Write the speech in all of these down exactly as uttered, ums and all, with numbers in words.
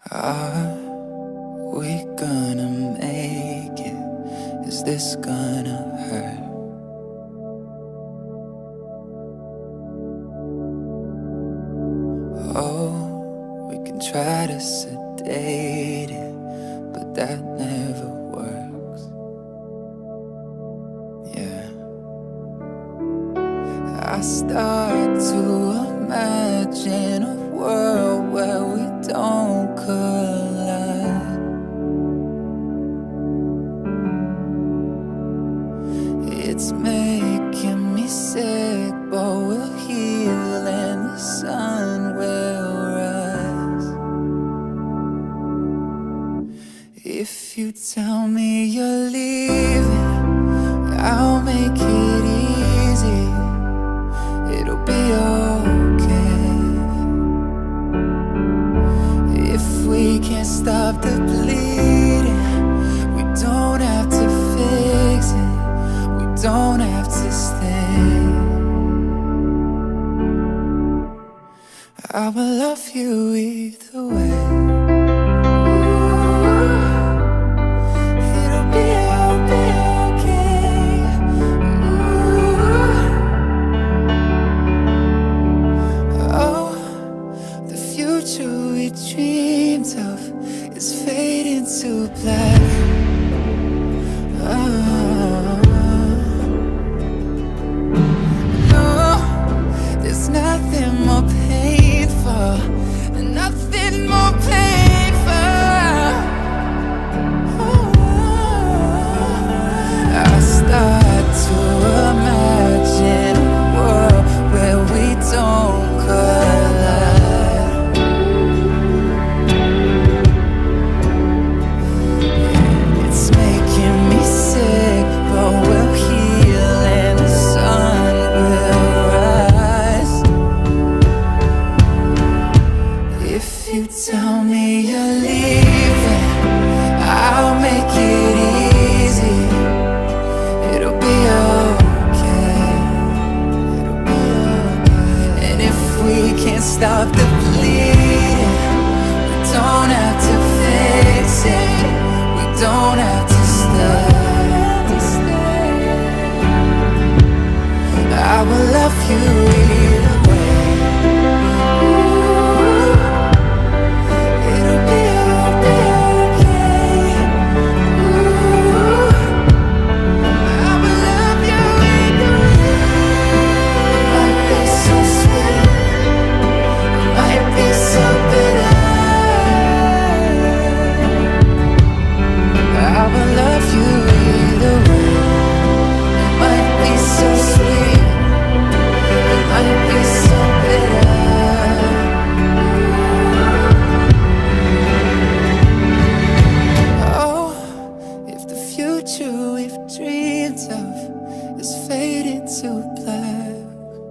Are we gonna make it? Is this gonna hurt? Oh, we can try to sedate it, but that never works. Yeah, I start to imagine a world where we don't collide. It's making me sick, but we'll heal and the sun will rise. If you tell me you're leaving, I'll make it easy. It'll be okay. If we can't stop the bleeding, we don't have to fix it. We don't have to stay. I will love you either way. It'll be, I'll be okay. Oh, the future we dreamed of is fading to black. Oh, no, there's nothing more painful, nothing more painful. Oh, I start to imagine a world where we don't collide. It's making me sick, but we'll heal and the sun will rise. If you tell me you're leaving, I'll make it easy. It'll be okay. It'll be okay. And if we can't stop the bleeding, we don't have to fix it. We don't have to stay. I will love you either way. It'll be, I'll be okay. I will love you either way. Might be so sweet, might be so bitter. I will love you either way. It might be so sweet, it might be so bitter. Oh, if the future we've dreamed of is fading to black,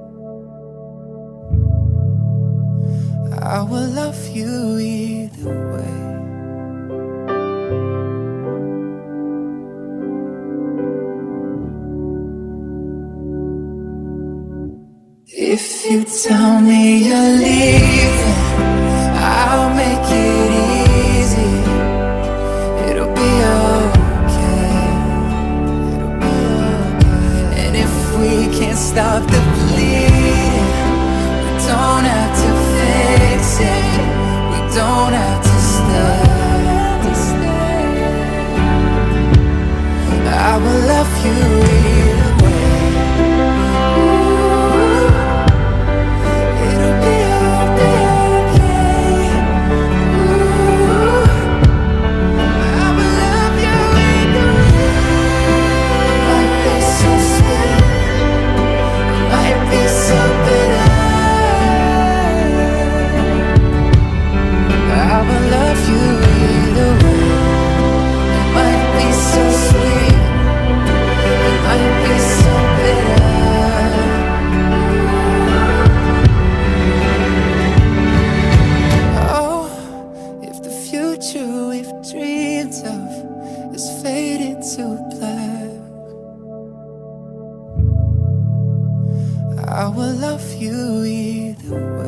I will love you either way. If you tell me you're leaving, I'll make it easy. It'll be okay. It'll be okay. And if we can't stop the bleeding, we don't have to fix it. We don't have to stay. I will love you either way. It'll be, I'll be okay. I will love you either way. Might be so sweet, might be so bitter. I will love you either way. It might be so sweet, it might be so bitter. Oh, if the future we've dreamed of is fading to black, I will love you either way.